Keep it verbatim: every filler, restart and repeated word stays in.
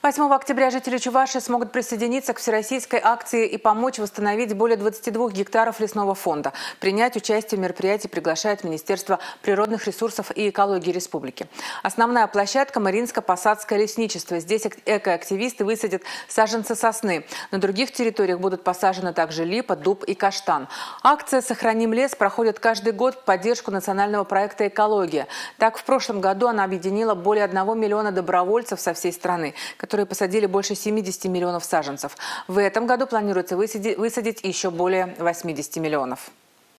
восьмого октября жители Чувашии смогут присоединиться к всероссийской акции и помочь восстановить более двадцати двух гектаров лесного фонда. Принять участие в мероприятии приглашает Министерство природных ресурсов и экологии республики. Основная площадка – Мариинско-Посадское лесничество. Здесь экоактивисты высадят саженцы сосны. На других территориях будут посажены также липа, дуб и каштан. Акция «Сохраним лес» проходит каждый год в поддержку национального проекта «Экология». Так, в прошлом году она объединила более одного миллиона добровольцев со всей страны, которые посадили больше семидесяти миллионов саженцев. В этом году планируется высадить еще более восьмидесяти миллионов.